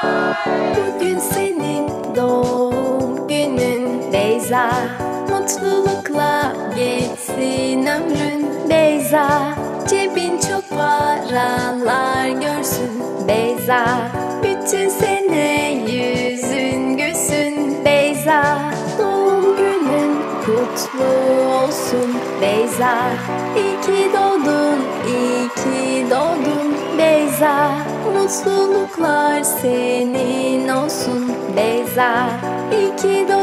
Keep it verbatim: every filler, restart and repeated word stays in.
Bugün senin doğum günün Beyza. Mutlulukla geçsin ömrün Beyza. Cebin çok paralar görsün Beyza. Bütün sene yüzün gülsün Beyza. Doğum günün kutlu olsun Beyza. İyi ki doğdun, iyi ki doğdun Beyza. Mutluluklar senin olsun Beyza. İyi ki doğdun.